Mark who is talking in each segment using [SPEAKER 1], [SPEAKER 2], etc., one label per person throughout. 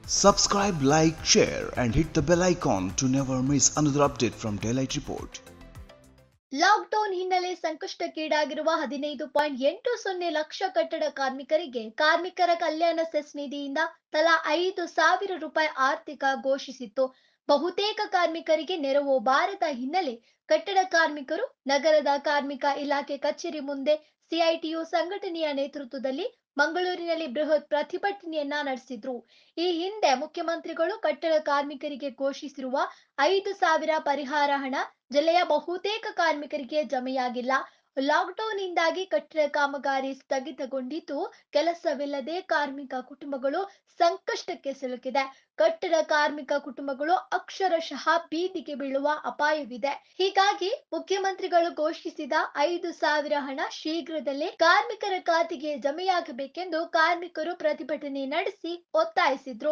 [SPEAKER 1] Subscribe, like, share and hit the bell icon to never miss another update from Daylight Report.
[SPEAKER 2] Lockdown ಹಿನ್ನೆಲೆ ಸಂಕಷ್ಟಕ್ಕೀಡಾಗಿರುವ 15.80 ಲಕ್ಷ ಕಟ್ಟಡ ಕಾರ್ಮಿಕರಿಗೆ ಕಾರ್ಮಿಕರ ಕಲ್ಯಾಣ cess ನಿಧಿಯಿಂದ ತಲಾ 5,000 ರೂಪಾಯಿ ಆರ್ಥಿಕ ಘೋಷಿಸಿತ್ತು. ಬಹುತೇಕ ಕಾರ್ಮಿಕರಿಗೆ ನೆರವು ಬಾರದ ಹಿನ್ನೆಲೆ ಕಟ್ಟಡ ಕಾರ್ಮಿಕರು ನಗರದ ಕಾರ್ಮಿಕ ಇಲಾಖೆ ಕಚೇರಿ ಮುಂದೆ ಸಿಐಟಿಯು ಸಂಘಟನೆಯ ನೇತೃತ್ವದಲ್ಲಿ ಮಂಗಳೂರಿನಲ್ಲಿ ಬೃಹತ್ ಪ್ರತಿಭಟನೆಯನ್ನ ನಡೆಸಿದ್ರು. ಈ ಹಿಂದೆ ಮುಖ್ಯಮಂತ್ರಿಗಳು ಕಟ್ಟಡ ಕಾರ್ಮಿಕರಿಗೆ ಘೋಷಿಸಿರುವ 5,000 ಪರಿಹಾರ ಹಣ ಜಿಲ್ಲೆಯ ಬಹುತೇಕ ಕಾರ್ಮಿಕರಿಗೆ ಜಮೆಯಾಗಿಲ್ಲ. ಲಾಕ್ಡೌನ್ ಇಂದಾಗಿ ಕಟ್ಟಡ ಕಾಮಗಾರಿ ಸ್ಥಗಿತಗೊಂಡಿದ್ದು ಕೆಲಸವಿಲ್ಲದೆ ಕಾರ್ಮಿಕ ಕುಟುಂಬಗಳು ಸಂಕಷ್ಟಕ್ಕೆ ಸಿಲುಕಿದೆ. ಕಟ್ಟಡ ಕಾರ್ಮಿಕ ಕುಟುಂಬಗಳು ಅಕ್ಷರಶಃ ಬೀದಿಗೆ ಬೀಳುವ ಅಪಾಯವಿದೆ. ಹೀಗಾಗಿ ಮುಖ್ಯಮಂತ್ರಿಗಳು ಘೋಷಿಸಿದ 5,000 ಹಣ ಶೀಘ್ರದಲ್ಲೇ ಕಾರ್ಮಿಕರ ಖಾತೆಗೆ ಜಮೆಯಾಗಬೇಕೆಂದು ಕಾರ್ಮಿಕರು ಪ್ರತಿಭಟನೆ ನಡೆಸಿ ಒತ್ತಾಯಿಸಿದ್ರು.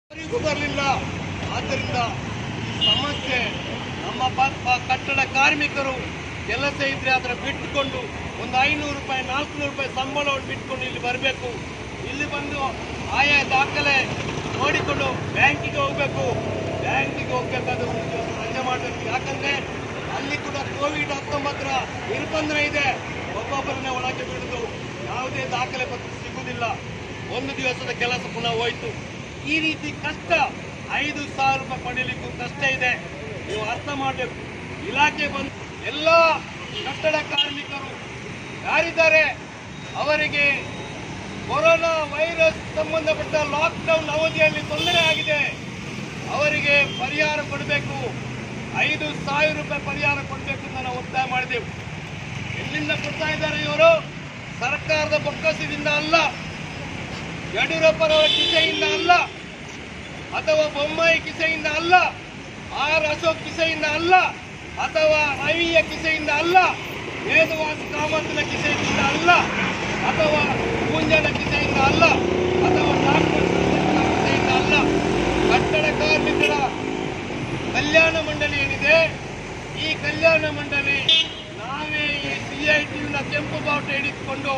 [SPEAKER 3] ಸಮಸ್ಯೆ ನಮ್ಮ ಕಟ್ಟಡ ಕಾರ್ಮಿಕರು ಕೆಲಸ ಇದ್ರೆ ಅದರ ಬಿಟ್ಟುಕೊಂಡು ಒಂದು 500 ರೂಪಾಯಿ 400 ರೂಪಾಯಿ ಸಂಬಳವನ್ನು ಬಿಟ್ಟುಕೊಂಡು ಇಲ್ಲಿ ಬರಬೇಕು. ಇಲ್ಲಿ ಬಂದು ಆಯಾ ದಾಖಲೆ ನೋಡಿಕೊಂಡು ಬ್ಯಾಂಕಿಗೆ ಹೋಗ್ಬೇಕು. ಬ್ಯಾಂಕಿಗೆ ಹೋಗ್ಬೇಕಾದ್ರೆ ರಜೆ ಮಾಡಬೇಕು. ಯಾಕಂದ್ರೆ ಅಲ್ಲಿ ಕೂಡ ಕೋವಿಡ್-19 ನಿರ್ಬಂಧ ಇದೆ. ಒಬ್ಬೊಬ್ಬರನ್ನೇ ಒಳಗೆ ಬಿಡುದು, ಯಾವುದೇ ದಾಖಲೆ ಪತ್ರ ಸಿಗುವುದಿಲ್ಲ. ಒಂದು ದಿವಸದ ಕೆಲಸ ಪುನಃ ಹೋಯ್ತು. ಈ ರೀತಿ ಕಷ್ಟ. 5,000 ರೂಪಾಯಿ ಪಡೆಯಲಿಕ್ಕೂ ಕಷ್ಟ ಇದೆ. ನೀವು ಅರ್ಥ ಮಾಡಬೇಕು. ಇಲಾಖೆ ಬಂದು ಎಲ್ಲ ಕಟ್ಟಡ ಕಾರ್ಮಿಕರು ಯಾರಿದ್ದಾರೆ ಅವರಿಗೆ ಕೊರೋನಾ ವೈರಸ್ ಸಂಬಂಧಪಟ್ಟ ಲಾಕ್ಡೌನ್ ಅವಧಿಯಲ್ಲಿ ತೊಂದರೆ ಆಗಿದೆ. ಅವರಿಗೆ ಪರಿಹಾರ ಕೊಡಬೇಕು. 5,000 ರೂಪಾಯಿ ಪರಿಹಾರ ಕೊಡಬೇಕು ಅಂತ ನಾವು ಒತ್ತಾಯ ಮಾಡಿದೆವು. ಎಲ್ಲಿಂದ ಕೊಡ್ತಾ ಇದ್ದಾರೆ ಇವರು? ಸರ್ಕಾರದ ಬೊಕ್ಕಸದಿಂದ ಅಲ್ಲ, ಯಡಿಯೂರಪ್ಪರವರ ಕಿಸೆಯಿಂದ ಅಲ್ಲ, ಅಥವಾ ಬೊಮ್ಮಾಯಿ ಕಿಸೆಯಿಂದ ಅಲ್ಲ, ಆರ್ ಅಶೋಕ್ ಕಿಸೆಯಿಂದ ಅಲ್ಲ, ಅಥವಾ ರವಿಯ ಕಿಸೆಯಿಂದ ಅಲ್ಲ, ವೇದವಾಸ ಕಾಮತ್ನ ಕಿಸೆಯಿಂದ ಅಲ್ಲ, ಅಥವಾ ಮುಂಜಾನ ಕಿಸೆಯಿಂದ ಅಲ್ಲ, ಅಥವಾ ಡಾಕ್ಟರ್ ಕಿಸೆಯಿಂದ ಅಲ್ಲ. ಕಟ್ಟಡ ಕಾರ್ಮಿಕರ ಕಲ್ಯಾಣ ಮಂಡಳಿ ಏನಿದೆ, ಈ ಕಲ್ಯಾಣ ಮಂಡಳಿ ನಾವೇ ಈ ಸಿಐಟಿನ ಕೆಂಪು ಬಾವುಟ ಹಿಡಿದುಕೊಂಡು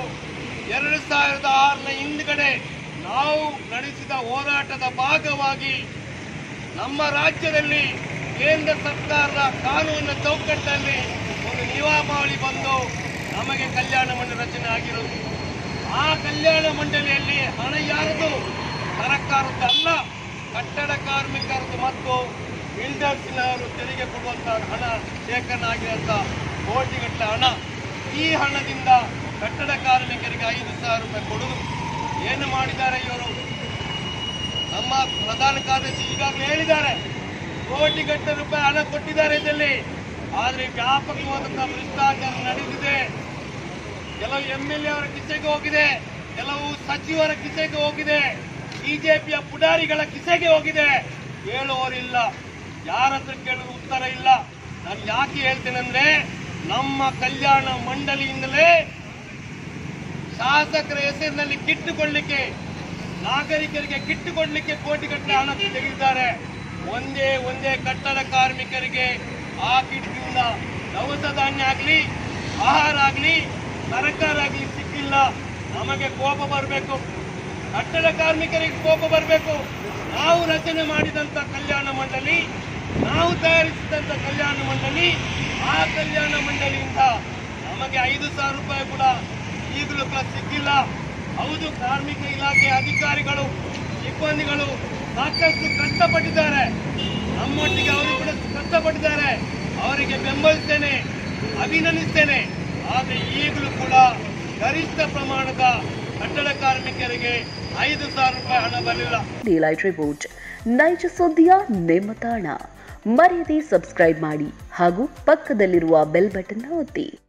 [SPEAKER 3] 2006ರ ಹಿಂದ್ಗಡೆ ನಾವು ನಡೆಸಿದ ಹೋರಾಟದ ಭಾಗವಾಗಿ ನಮ್ಮ ರಾಜ್ಯದಲ್ಲಿ ಕೇಂದ್ರ ಸರ್ಕಾರದ ಕಾನೂನಿನ ಚೌಕಟ್ಟಲ್ಲಿ ಒಂದು ನಿಯಮಾವಳಿ ಬಂದು ನಮಗೆ ಕಲ್ಯಾಣ ಮಂಡಳಿ ರಚನೆ ಆಗಿರುವುದು. ಆ ಕಲ್ಯಾಣ ಮಂಡಳಿಯಲ್ಲಿ ಹಣ ಯಾರದು? ಸರ್ಕಾರದ್ದಲ್ಲ, ಕಟ್ಟಡ ಕಾರ್ಮಿಕರದ್ದು ಮತ್ತು ಬಿಲ್ಡರ್ಸ್ನವರು ತೆರಿಗೆ ಕೊಡುವಂತಹ ಹಣ ಶೇಖರಣೆ ಆಗಿರುವಂಥ ಕೋಟಿಗಟ್ಟಲೆ ಹಣ. ಈ ಹಣದಿಂದ ಕಟ್ಟಡ ಕಾರ್ಮಿಕರಿಗೆ 5,000 ರೂಪಾಯಿ ಕೊಡುವುದು. ಏನು ಮಾಡಿದ್ದಾರೆ ಇವರು? ನಮ್ಮ ಪ್ರಧಾನ ಕಾರ್ಯದರ್ಶಿ ಈಗಾಗಲೇ ಹೇಳಿದ್ದಾರೆ, ಕೋಟಿಗಟ್ಟಲೆ ರೂಪಾಯಿ ಹಣ ಕೊಟ್ಟಿದ್ದಾರೆ ಇದರಲ್ಲಿ. ಆದರೆ ವ್ಯಾಪಕವಾದಂತಹ ಭ್ರಷ್ಟಾಚಾರ ನಡೆದಿದೆ. ಕೆಲವು MLA ಅವರ ಕಿಸೆಗೆ ಹೋಗಿದೆ, ಕೆಲವು ಸಚಿವರ ಕಿಸೆಗೆ ಹೋಗಿದೆ, ಬಿಜೆಪಿಯ ಪುಡಾರಿಗಳ ಕಿಸೆಗೆ ಹೋಗಿದೆ. ಹೇಳುವವರಿಲ್ಲ, ಯಾರ ಹತ್ರ ಕೇಳಿದ್ರು ಉತ್ತರ ಇಲ್ಲ. ನಾನು ಯಾಕೆ ಹೇಳ್ತೇನೆಂದ್ರೆ, ನಮ್ಮ ಕಲ್ಯಾಣ ಮಂಡಳಿಯಿಂದಲೇ ಶಾಸಕರ ಹೆಸರಿನಲ್ಲಿ ಕಿಟ್ಟುಕೊಳ್ಳಲಿಕ್ಕೆ, ನಾಗರಿಕರಿಗೆ ಕಿಟ್ಟುಕೊಳ್ಳಲಿಕ್ಕೆ ಕೋಟಿಗಟ್ಟಲೆ ಹಣ ತೆಗೆದಿದ್ದಾರೆ. ಒಂದೇ ಕಟ್ಟಡ ಕಾರ್ಮಿಕರಿಗೆ ಆ ಕಿಟ್ಟಿನಿಂದ ದವಸ ಧಾನ್ಯ ಆಗಲಿ, ಆಹಾರ ಆಗಲಿ, ಸರ್ಕಾರ ಆಗಲಿ ಸಿಕ್ಕಿಲ್ಲ. ನಮಗೆ ಕೋಪ ಬರಬೇಕು, ಕಟ್ಟಡ ಕಾರ್ಮಿಕರಿಗೆ ಕೋಪ ಬರಬೇಕು. ನಾವು ರಚನೆ ಮಾಡಿದಂಥ ಕಲ್ಯಾಣ ಮಂಡಳಿ, ನಾವು ತಯಾರಿಸಿದಂಥ ಕಲ್ಯಾಣ ಮಂಡಳಿ, ಆ ಕಲ್ಯಾಣ ಮಂಡಳಿಯಿಂದ ನಮಗೆ 5,000 ರೂಪಾಯಿ ಕೂಡ ಈಗಲೂ ಸಿಕ್ಕಿಲ್ಲ. ಹೌದು, ಕಾರ್ಮಿಕ ಇಲಾಖೆ ಅಧಿಕಾರಿಗಳು ಸಿಬ್ಬಂದಿಗಳು ಸಾಕಷ್ಟು ಕಷ್ಟಪಟ್ಟಿದ್ದಾರೆ. ನಮ್ಮೊಟ್ಟಿಗೆ ಅವರು ಕೂಡ ಕಷ್ಟಪಟ್ಟಿದ್ದಾರೆ. ಅವರಿಗೆ ಬೆಂಬಲಿಸ್ತೇನೆ, ಅಭಿನಂದಿಸ್ತೇನೆ. ಆದರೆ ಈಗಲೂ ಕೂಡ ಗರಿಷ್ಠ ಪ್ರಮಾಣದ ಕಟ್ಟಡ ಕಾರ್ಮಿಕರಿಗೆ 5,000 ರೂಪಾಯಿ ಹಣ ಬರಲಿಲ್ಲ.
[SPEAKER 4] ಡೇಲೈಟ್ ರಿಪೋರ್ಟ್, ನೈಜ ಸುದ್ದಿಯ ನಿಮ್ಮ ತಾಣ. ಮರೆಯದೆ ಸಬ್ಸ್ಕ್ರೈಬ್ ಮಾಡಿ ಹಾಗೂ ಪಕ್ಕದಲ್ಲಿರುವ ಬೆಲ್ ಬಟನ್ ಒತ್ತಿ.